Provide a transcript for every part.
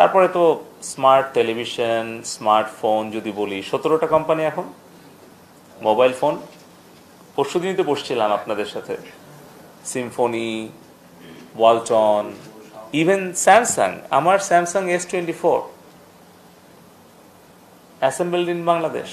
তারপরে তো smart television, smartphone যদি বলি, 17টা কোম্পানি এখন মোবাইল ফোন। পরশুদিনই তো বসছিলাম আপনাদের সাথে, সিম্ফনি, ওয়ালটন, ইভেন স্যামসাং। আমার Samsung S24 assembled in Bangladesh.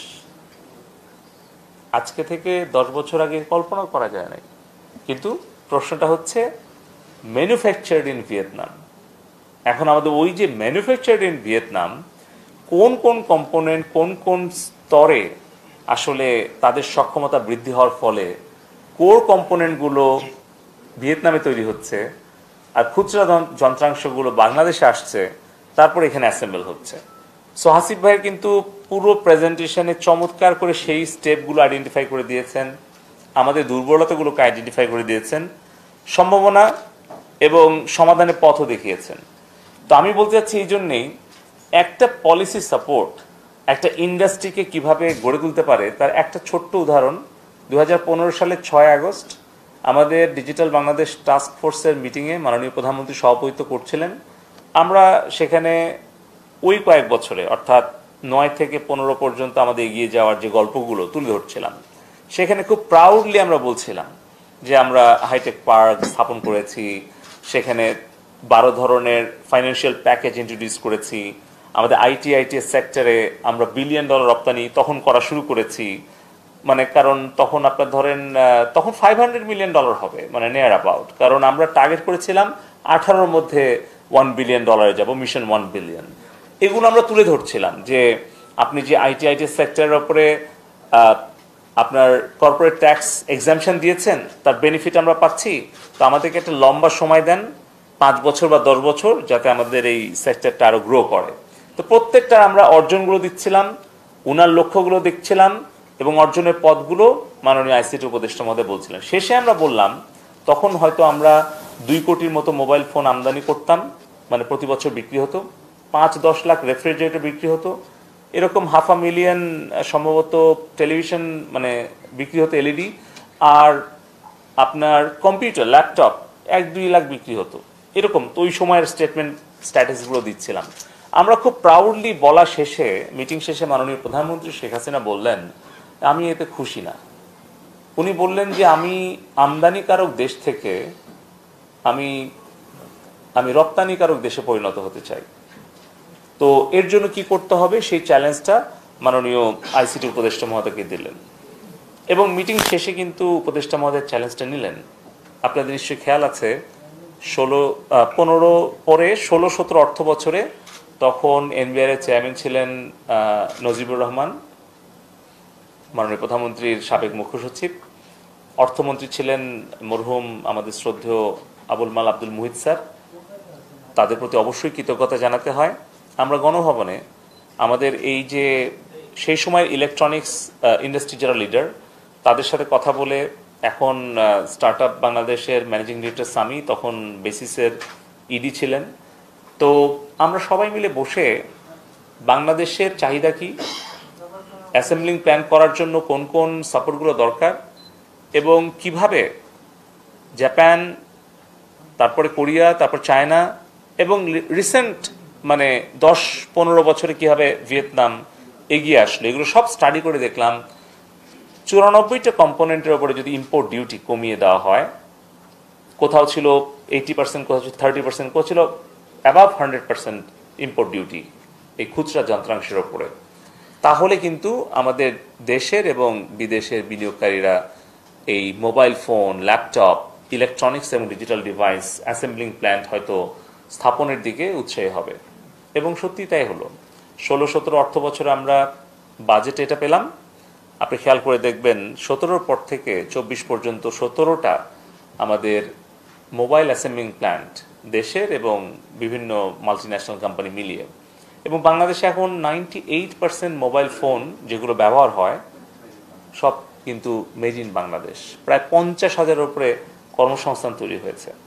আজকে থেকে 10 বছর আগে কল্পনা করা যায় নাই। কিন্তু প্রশ্নটা হচ্ছে ম্যানুফ্যাকচার্ড ইন ভিয়েতনাম। এখন আমাদের ওই যে ম্যানুফ্যাকচার্ড ইন ভিয়েতনাম, কোন কোন কম্পোনেন্ট কোন কোন স্তরে আসলে তাদের সক্ষমতা বৃদ্ধি হওয়ার ফলে কোর কম্পোনেন্টগুলো ভিয়েতনামে তৈরি হচ্ছে আর খুচরা যন্ত্রাংশগুলো বাংলাদেশে আসছে, তারপর এখানে অ্যাসেম্বল হচ্ছে। সো হাসিব ভাইয়ের কিন্তু পুরো প্রেজেন্টেশনে চমৎকার করে সেই স্টেপগুলো আইডেন্টিফাই করে দিয়েছেন, আমাদের দুর্বলতাগুলোকে আইডেন্টিফাই করে দিয়েছেন, সম্ভাবনা এবং সমাধানের পথও দেখিয়েছেন। তো আমি বলতে চাচ্ছি এই জন্যেই, একটা পলিসি সাপোর্ট একটা ইন্ডাস্ট্রিকে কিভাবে গড়ে তুলতে পারে তার একটা ছোট্ট উদাহরণ। 2015 সালের 6 আগস্ট আমাদের ডিজিটাল বাংলাদেশ টাস্ক ফোর্সের মিটিংয়ে মাননীয় প্রধানমন্ত্রী সভাপতিত্ব করছিলেন। আমরা সেখানে ওই কয়েক বছরে অর্থাৎ 9 থেকে 15 পর্যন্ত আমাদের এগিয়ে যাওয়ার যে গল্পগুলো তুলে ধরছিলাম, সেখানে খুব প্রাউডলি আমরা বলছিলাম যে আমরা হাইটেক পার্ক স্থাপন করেছি, সেখানে 12 ধরনের ফাইন্যান্সিয়াল প্যাকেজ ইন্ট্রোডিউস করেছি, আমাদের আইটিএস সেক্টরে আমরা $1 বিলিয়ন রপ্তানি তখন করা শুরু করেছি। মানে কারণ তখন আপনার ধরেন তখন $500 মিলিয়ন হবে, মানে নিয়ার অ্যাবাউট, কারণ আমরা টার্গেট করেছিলাম 18-র মধ্যে $1 বিলিয়ন যাব, মিশন 1 বিলিয়ন। এগুলো আমরা তুলে ধরছিলাম যে আপনি যে আইটিএস সেক্টরের ওপরে আপনার কর্পোরেট ট্যাক্স এক্সাম্পশন দিয়েছেন, তার বেনিফিট আমরা পাচ্ছি। তো আমাদেরকে একটা লম্বা সময় দেন, 5 বছর বা 10 বছর, যাতে আমাদের এই সেক্টরটা আরো গ্রো করে। তো প্রত্যেকটা আমরা অর্জনগুলো দিচ্ছিলাম, উনার লক্ষ্যগুলো দেখছিলাম এবং অর্জনের পথগুলো মাননীয় আইসিটি উপদেষ্টা মহোদয় বলছিলেন। শেষে আমরা বললাম, তখন হয়তো আমরা 2 কোটির মতো মোবাইল ফোন আমদানি করতাম, মানে প্রতি বছর বিক্রি হতো, 5-10 লাখ রেফ্রিজারেটর বিক্রি হতো, এরকম 500,000 সম্ভবত টেলিভিশন মানে বিক্রি হতো এলইডি, আর আপনার কম্পিউটার ল্যাপটপ 1-2 লাখ বিক্রি হতো, এরকম। তো ওই সময়ের স্ট্যাটাসগুলো দিচ্ছিলাম আমরা খুব প্রাউডলি। বলা শেষে, মিটিং শেষে মাননীয় প্রধানমন্ত্রী শেখ হাসিনা বললেন, আমি এতে খুশি না। উনি বললেন যে আমি আমদানিকারক দেশ থেকে আমি রপ্তানিকারক দেশে পরিণত হতে চাই। তো এর জন্য কি করতে হবে সেই চ্যালেঞ্জটা মাননীয় আইসিটি উপদেষ্টা মহোদয়কে দিলেন এবং মিটিং শেষে কিন্তু উপদেষ্টা মহোদয় চ্যালেঞ্জটা নিলেন। আপনাদের নিশ্চয়ই খেয়াল আছে, 15 পরে 16-17 অর্থ বছরে তখন এনবিআর এর চেয়ারম্যান ছিলেন নজিবুর রহমান, মাননীয় প্রধানমন্ত্রীর সাবেক মুখ্য সচিব। অর্থমন্ত্রী ছিলেন মরহুম আমাদের শ্রদ্ধেয় আবুল মাল আব্দুল মুহিত স্যার। তাদের প্রতি অবশ্যই কৃতজ্ঞতা জানাতে হয়। আমরা গণভবনে আমাদের এই যে সেই সময় ইলেকট্রনিক্স ইন্ডাস্ট্রি যারা লিডার, তাদের সাথে কথা বলে, এখন স্টার্টআপ বাংলাদেশের ম্যানেজিং ডিরেক্টর সামি তখন বেসিসের ইডি ছিলেন। তো আমরা সবাই মিলে বসে বাংলাদেশের চাহিদা কি, অ্যাসেম্বলিং প্ল্যান করার জন্য কোন কোন সাপোর্টগুলো দরকার এবং কিভাবে জাপান, তারপরে কোরিয়া, তারপর চায়না এবং রিসেন্ট মানে 10-15 বছরে কিভাবে ভিয়েতনাম এগিয়ে আসলো, এগুলো সব স্টাডি করে দেখলাম 94টা কম্পোনেন্টের উপরে যদি ইম্পোর্ট ডিউটি কমিয়ে দেওয়া হয়, কোথাও ছিল 80%, কোথাও ছিল 30%, কোথাও ছিল অ্যাবাভ 100% ইম্পোর্ট ডিউটি এই খুচরা যন্ত্রাংশের ওপরে, তাহলে কিন্তু আমাদের দেশের এবং বিদেশের বিনিয়োগকারীরা এই মোবাইল ফোন, ল্যাপটপ, ইলেকট্রনিক্স এবং ডিজিটাল ডিভাইস অ্যাসেম্বলিং প্ল্যান্ট হয়তো স্থাপনের দিকে উৎসাহী হবে। এবং সত্যি তাই হলো। 16-17 অর্থ বছরে আমরা বাজেটে এটা পেলাম। আপনি খেয়াল করে দেখবেন 17-র পর থেকে 24 পর্যন্ত 17টা আমাদের মোবাইল অ্যাসেম্বলিং প্ল্যান্ট দেশের এবং বিভিন্ন মাল্টিন্যাশনাল কোম্পানি মিলিয়ে। এবং বাংলাদেশে এখন 98% মোবাইল ফোন যেগুলো ব্যবহার হয় সব কিন্তু মেড ইন বাংলাদেশ। প্রায় 50,000-এর উপরে কর্মসংস্থান তৈরি হয়েছে।